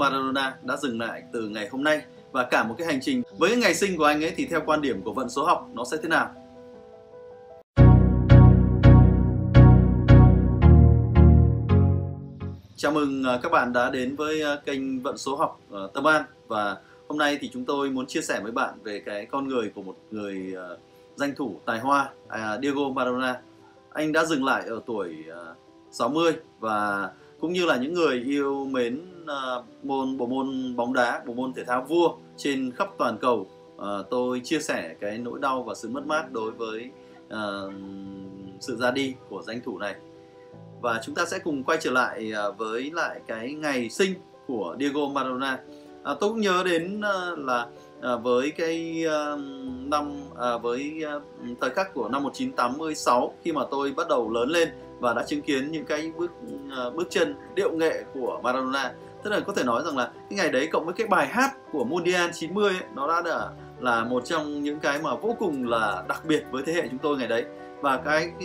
Maradona đã dừng lại từ ngày hôm nay, và cả một cái hành trình với cái ngày sinh của anh ấy thì theo quan điểm của vận số học nó sẽ thế nào? Chào mừng các bạn đã đến với kênh Vận số học Tâm An, và hôm nay thì chúng tôi muốn chia sẻ với bạn về cái con người của một người danh thủ tài hoa, Diego Maradona. Anh đã dừng lại ở tuổi 60, và cũng như là những người yêu mến bộ môn bóng đá, bộ môn thể thao vua trên khắp toàn cầu, tôi chia sẻ cái nỗi đau và sự mất mát đối với sự ra đi của danh thủ này. Và chúng ta sẽ cùng quay trở lại với lại cái ngày sinh của Diego Maradona. Tôi cũng nhớ đến là với cái thời khắc của năm 1986, khi mà tôi bắt đầu lớn lên và đã chứng kiến những cái bước chân điệu nghệ của Maradona. Tức là có thể nói rằng là cái ngày đấy cộng với cái bài hát của Mundial 90 ấy, nó đã là một trong những cái mà vô cùng là đặc biệt với thế hệ chúng tôi ngày đấy. Và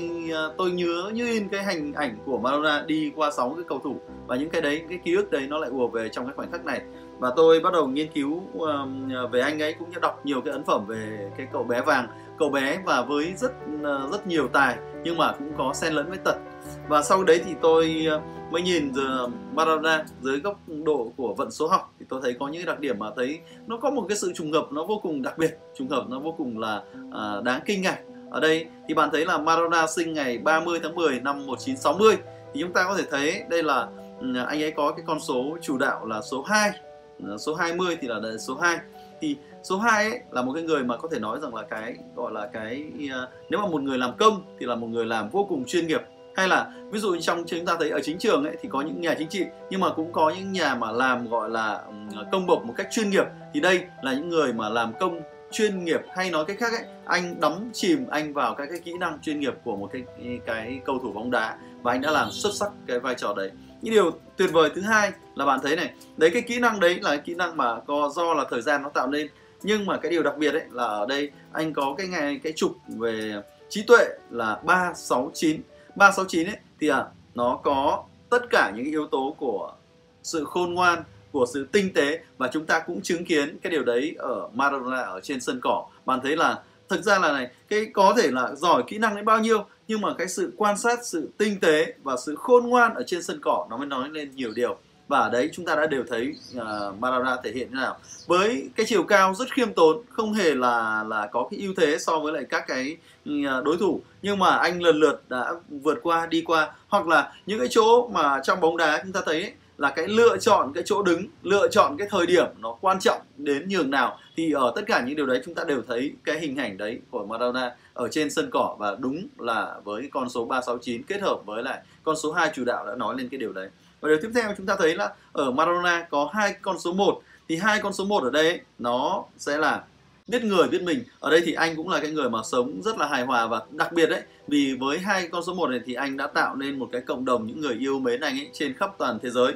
tôi nhớ như in cái hình ảnh của Maradona đi qua 6 cái cầu thủ, và những cái ký ức đấy nó lại ùa về trong cái khoảnh khắc này. Và tôi bắt đầu nghiên cứu về anh ấy, cũng như đọc nhiều cái ấn phẩm về cái cậu bé vàng, cậu bé và với rất nhiều tài, nhưng mà cũng có xen lẫn với tật. Và sau đấy thì tôi mới nhìn Maradona dưới góc độ của vận số học, thì tôi thấy có những đặc điểm mà thấy nó có một cái sự trùng hợp nó vô cùng đặc biệt, trùng hợp nó vô cùng là đáng kinh ngạc. Ở đây thì bạn thấy là Maradona sinh ngày 30 tháng 10 năm 1960, thì chúng ta có thể thấy đây là anh ấy có cái con số chủ đạo là số 2, số 20 thì là số 2. Thì số 2 ấy là một cái người mà có thể nói rằng là cái gọi là nếu mà một người làm công thì là một người làm vô cùng chuyên nghiệp. Hay là ví dụ trong chúng ta thấy ở chính trường ấy thì có những nhà chính trị, nhưng mà cũng có những nhà mà làm gọi là công bộc một cách chuyên nghiệp. Thì đây là những người mà làm công chuyên nghiệp, hay nói cách khác ấy, anh đắm chìm anh vào các cái kỹ năng chuyên nghiệp của một cái cầu thủ bóng đá, và anh đã làm xuất sắc cái vai trò đấy. Những điều tuyệt vời thứ hai là bạn thấy này, đấy, cái kỹ năng đấy là cái kỹ năng mà do là thời gian nó tạo nên. Nhưng mà cái điều đặc biệt ấy là ở đây anh có cái trục về trí tuệ là 369. 369 ấy thì nó có tất cả những yếu tố của sự khôn ngoan, của sự tinh tế, và chúng ta cũng chứng kiến cái điều đấy ở Maradona ở trên sân cỏ. Bạn thấy là thực ra là cái có thể là giỏi kỹ năng đến bao nhiêu, nhưng mà cái sự quan sát, sự tinh tế và sự khôn ngoan ở trên sân cỏ nó mới nói lên nhiều điều. Và ở đấy chúng ta đã đều thấy Maradona thể hiện như nào, với cái chiều cao rất khiêm tốn, không hề là có cái ưu thế so với lại các cái đối thủ, nhưng mà anh lần lượt đã vượt qua, đi qua. Hoặc là những cái chỗ mà trong bóng đá chúng ta thấy ấy, là cái lựa chọn cái chỗ đứng, lựa chọn cái thời điểm nó quan trọng đến nhường nào, thì ở tất cả những điều đấy chúng ta đều thấy cái hình ảnh đấy của Maradona ở trên sân cỏ. Và đúng là với con số 369 kết hợp với lại con số 2 chủ đạo đã nói lên cái điều đấy. Và điều tiếp theo chúng ta thấy là ở Maradona có hai con số 1, thì hai con số 1 ở đây ấy, nó sẽ là biết người biết mình. Ở đây thì anh cũng là cái người mà sống rất là hài hòa, và đặc biệt đấy, vì với hai con số 1 này thì anh đã tạo nên một cái cộng đồng những người yêu mến anh ấy trên khắp toàn thế giới,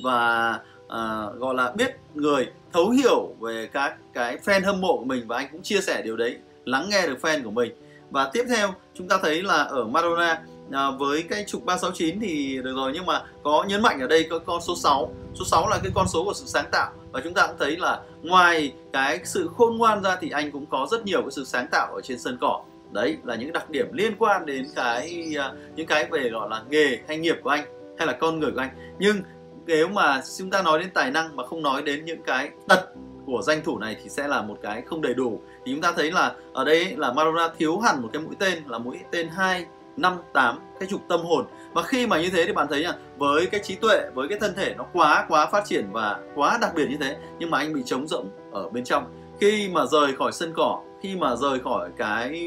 và gọi là biết người, thấu hiểu về các cái fan hâm mộ của mình, và anh cũng chia sẻ điều đấy, lắng nghe được fan của mình. Và tiếp theo chúng ta thấy là ở Maradona với cái trục 369 thì được rồi, nhưng mà có nhấn mạnh ở đây có con số 6. Số 6 là cái con số của sự sáng tạo, và chúng ta cũng thấy là ngoài cái sự khôn ngoan ra thì anh cũng có rất nhiều cái sự sáng tạo ở trên sân cỏ. Đấy là những đặc điểm liên quan đến những cái về gọi là nghề hay nghiệp của anh, hay là con người của anh. Nhưng nếu mà chúng ta nói đến tài năng mà không nói đến những cái tật của danh thủ này thì sẽ là một cái không đầy đủ. Thì chúng ta thấy là ở đây là Maradona thiếu hẳn một cái mũi tên, là mũi tên 258, cái trục tâm hồn. Và khi mà như thế thì bạn thấy với cái trí tuệ, với cái thân thể nó quá phát triển và quá đặc biệt như thế, nhưng mà anh bị trống rỗng ở bên trong. Khi mà rời khỏi sân cỏ, khi mà rời khỏi cái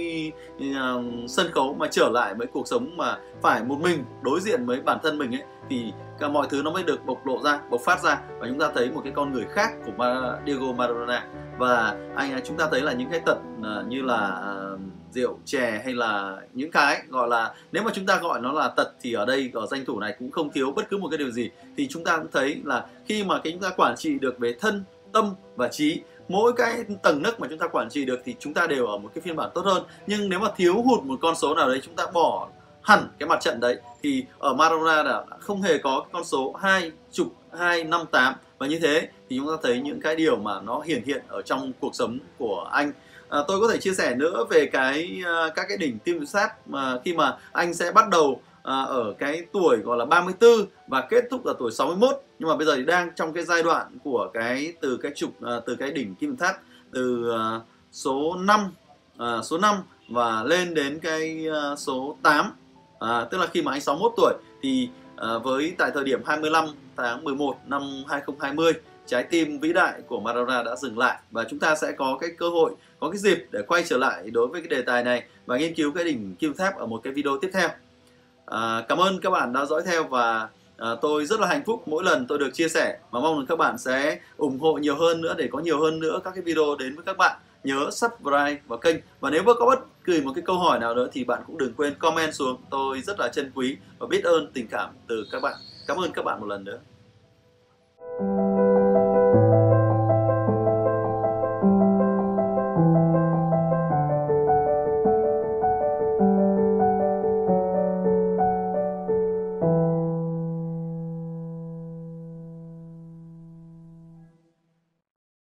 sân khấu mà trở lại với cuộc sống mà phải một mình đối diện với bản thân mình ấy, thì cả mọi thứ nó mới được bộc phát ra, và chúng ta thấy một cái con người khác của Diego Maradona. Và chúng ta thấy là những cái tật như là rượu chè, hay là những cái gọi là nếu mà chúng ta gọi nó là tật thì ở đây ở danh thủ này cũng không thiếu bất cứ một cái điều gì. Thì chúng ta cũng thấy là khi mà chúng ta quản trị được về thân, tâm và trí, mỗi cái tầng nấc mà chúng ta quản trị được thì chúng ta đều ở một cái phiên bản tốt hơn. Nhưng nếu mà thiếu hụt một con số nào đấy, chúng ta bỏ hẳn cái mặt trận đấy, thì ở Maradona đã không hề có con số 258, Và như thế thì chúng ta thấy những cái điều mà nó hiển hiện ở trong cuộc sống của anh. Tôi có thể chia sẻ nữa về các cái đỉnh kim tự tháp mà khi mà anh sẽ bắt đầu ở cái tuổi gọi là 34 và kết thúc ở tuổi 61, nhưng mà bây giờ thì đang trong cái giai đoạn của từ cái đỉnh kim tự tháp từ số 5 và lên đến cái số 8, tức là khi mà anh 61 tuổi thì tại thời điểm 25 tháng 11 năm 2020, trái tim vĩ đại của Maradona đã dừng lại, và chúng ta sẽ có cái cơ hội, có cái dịp để quay trở lại đối với cái đề tài này và nghiên cứu cái đỉnh kim tháp ở một cái video tiếp theo. Cảm ơn các bạn đã dõi theo, và tôi rất là hạnh phúc mỗi lần tôi được chia sẻ, và mong rằng các bạn sẽ ủng hộ nhiều hơn nữa để có nhiều hơn nữa các cái video đến với các bạn. Nhớ subscribe vào kênh, và nếu có bất kỳ một cái câu hỏi nào nữa thì bạn cũng đừng quên comment xuống. Tôi rất là trân quý và biết ơn tình cảm từ các bạn. Cảm ơn các bạn một lần nữa.